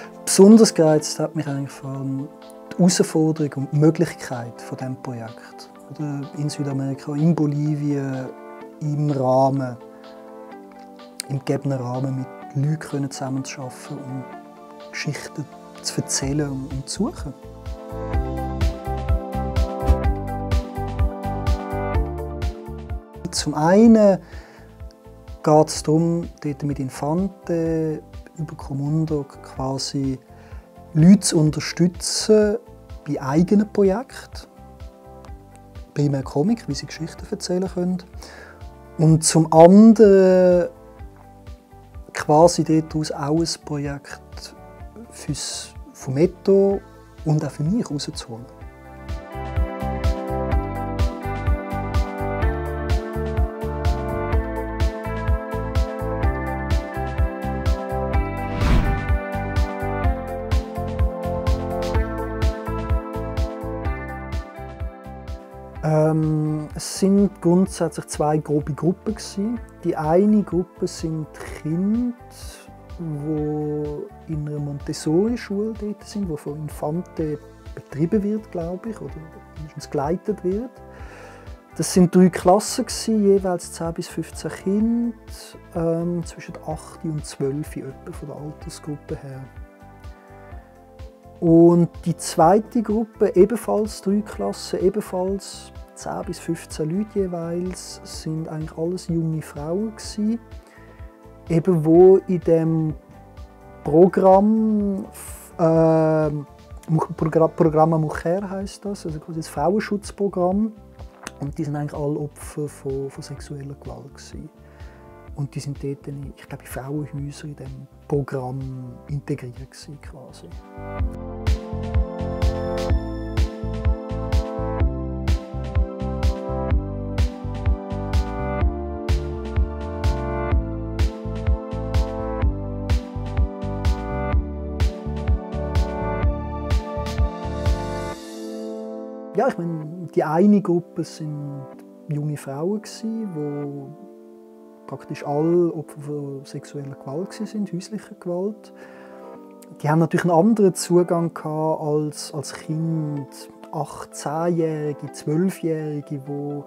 Besonders gereizt hat mich eigentlich vor allem die Herausforderung und die Möglichkeit von diesem Projekt. Oder in Südamerika, in Bolivien, im gegebenen Rahmen mit Leuten zusammenzuarbeiten und Geschichten zu erzählen und zu suchen. Zum einen geht es darum, dort mit Infante über Comundo quasi Leute zu unterstützen bei eigenen Projekten. Primär Comic, wie sie Geschichten erzählen können. Und zum anderen quasi daraus auch ein Projekt fürs Fumetto und auch für mich rauszuholen. Es sind grundsätzlich zwei grobe Gruppen. Die eine Gruppe sind Kinder, die in einer Montessori-Schule dort sind, die von Infante betrieben wird, glaube ich, oder geleitet wird. Das sind 3 Klassen, jeweils 10 bis 15 Kinder, zwischen 8 und 12 etwa von der Altersgruppe her. Und die zweite Gruppe, ebenfalls 3 Klassen, ebenfalls 10 bis 15 Leute jeweils, sind eigentlich alles junge Frauen gewesen, eben wo in dem Programm Programa Mujer heisst das, also quasi das Frauenschutzprogramm, und die sind eigentlich alle Opfer von sexueller Gewalt gewesen. Und die sind dort, ich glaube, in Frauenhäusern in diesem Programm integriert gewesen, quasi. Ja, ich meine, die eine Gruppe sind junge Frauen, die praktisch alle Opfer von sexueller Gewalt sind, häuslicher Gewalt. Die haben natürlich einen anderen Zugang gehabt als Kind, 8-, 10-Jährige, 12-Jährige, wo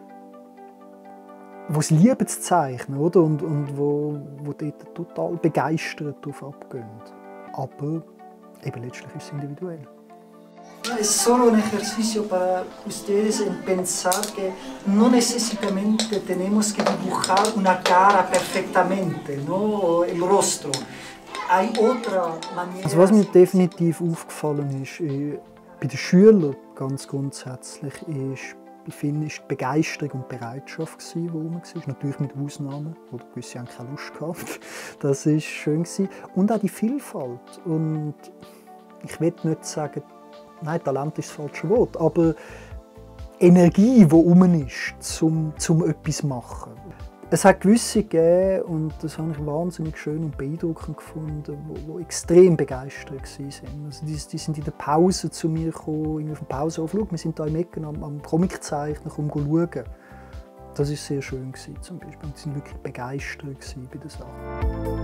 es lieben zu zeichnen, oder? Und wo dort total begeistert darauf abgehen. Aber eben letztlich ist es individuell. Es solo un ejercicio para ustedes en pensar que no necesariamente tenemos que dibujar una cara perfectamente, no el rostro. Hay otra manera. Also was mir definitiv aufgefallen ist, bei den Schülern ganz grundsätzlich, ist die Begeisterung und Bereitschaft, die rum war. Natürlich mit Ausnahmen, oder gewisse haben keine Lust gehabt. Das war schön. Und auch die Vielfalt. Und ich will nicht sagen, nein, Talent ist das falsche Wort, aber Energie, die herum ist, um etwas zu machen. Es hat gewisse gegeben, und das habe ich wahnsinnig schön und beeindruckend gefunden, die extrem begeistert waren. Also die sind in der Pause zu mir gekommen, auf dem Pausenhof. Schau, wir sind hier im Ecken am Comiczeichnen, schauen. Das war sehr schön zum Beispiel. Und sie waren wirklich begeistert bei der Sache.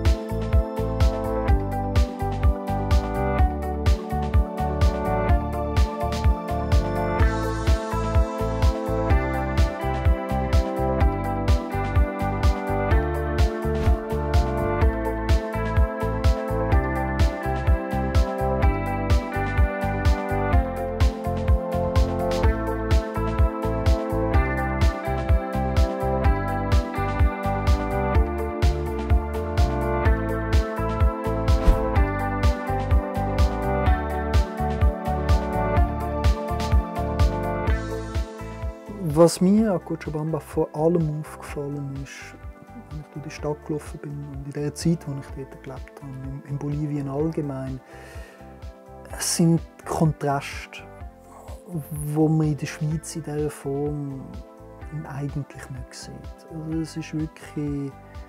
Was mir an Cochabamba vor allem aufgefallen ist, als ich durch die Stadt gelaufen bin und in der Zeit, in der ich dort gelebt habe, in Bolivien allgemein, es sind Kontraste, die man in der Schweiz in dieser Form eigentlich nicht sieht. Also es ist wirklich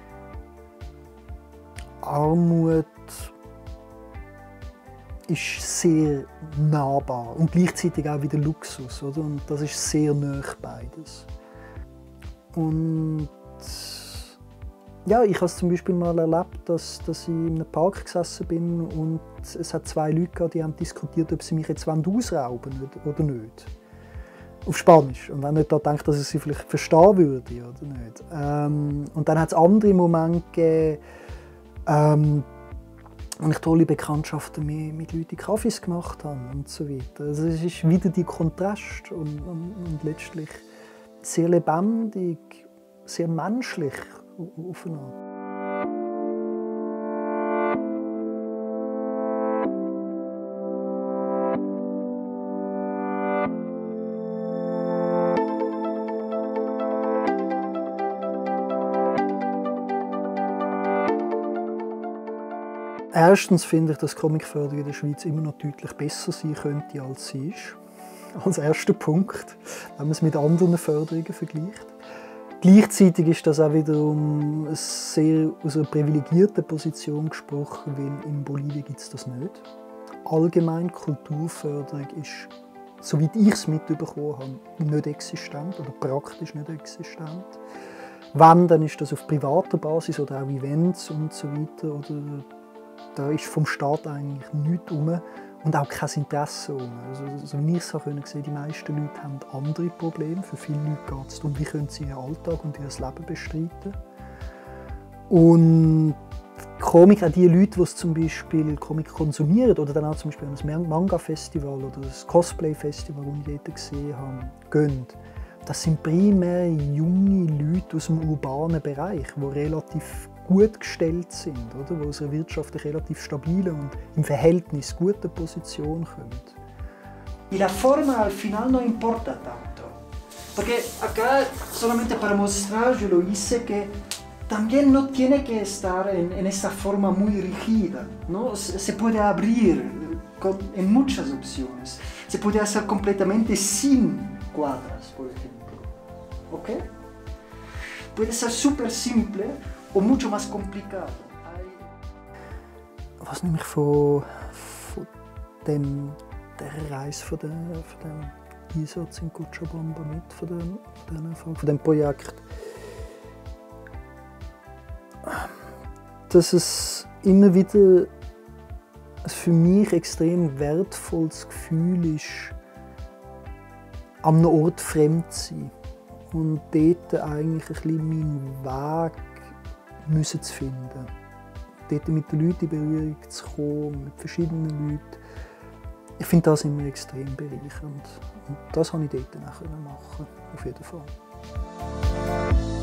Armut ist sehr nahbar und gleichzeitig auch wieder Luxus, oder? Und das ist sehr nah beides. Und Ja, ich habe es zum Beispiel mal erlebt, dass ich in einem Park gesessen bin und es hat zwei Leute gehabt, die haben diskutiert, ob sie mich jetzt ausrauben wollen oder nicht. Auf Spanisch. Und wenn ich da denke, dass ich sie vielleicht verstehen würde oder nicht. Und dann hat es andere Momente gegeben, wo ich tolle Bekanntschaften mit Leuten in Kaffees gemacht habe und so weiter. Also es ist wieder die Kontrast und letztlich sehr lebendig, sehr menschlich auf eine Art. Erstens finde ich, dass die Comicförderung in der Schweiz immer noch deutlich besser sein könnte, als sie ist. Als erster Punkt, wenn man es mit anderen Förderungen vergleicht. Gleichzeitig ist das auch wiederum sehr aus einer privilegierten Position gesprochen, weil in Bolivien gibt es das nicht. Allgemein Kulturförderung ist, soweit ich es mitbekommen habe, nicht existent oder praktisch nicht existent. Wenn, dann ist das auf privater Basis oder auch Events und so weiter. Oder da ist vom Staat eigentlich nichts herum und auch kein Interesse herum. Also wie ich es sehen konnte, die meisten Leute haben andere Probleme. Für viele Leute geht es darum, wie können sie ihren Alltag und ihr Leben bestreiten. Und Komik, auch die Leute, die zum Beispiel Komik konsumieren oder dann auch zum Beispiel an ein Manga-Festival oder ein Cosplay-Festival, das ich dort gesehen habe, gehen. Das sind primär junge Leute aus dem urbanen Bereich, die relativ gut gestellt sind, oder? Die aus einer wirtschaftlich relativ stabilen und im Verhältnis guten Position kommen. Y la forma al final no importa tanto, porque acá solamente para mostrar yo lo hice que también no tiene que estar en esta forma muy rígida, ¿no? Se puede abrir en muchas opciones, se puede hacer completamente sin cuadras, por ejemplo, ¿ok? Puede ser súper simple o mucho más complicado. Was nehme ich von der Reise von dem Einsatz in Cochabamba mit, von dem Projekt? Dass es immer wieder ein für mich extrem wertvolles Gefühl ist, an einem Ort fremd zu sein und dort eigentlich ein bisschen meinen Weg müssen zu finden. Dort mit den Leuten in Berührung zu kommen, mit verschiedenen Leuten. Ich finde das immer extrem bereichernd. Und das konnte ich dort machen, auf jeden Fall.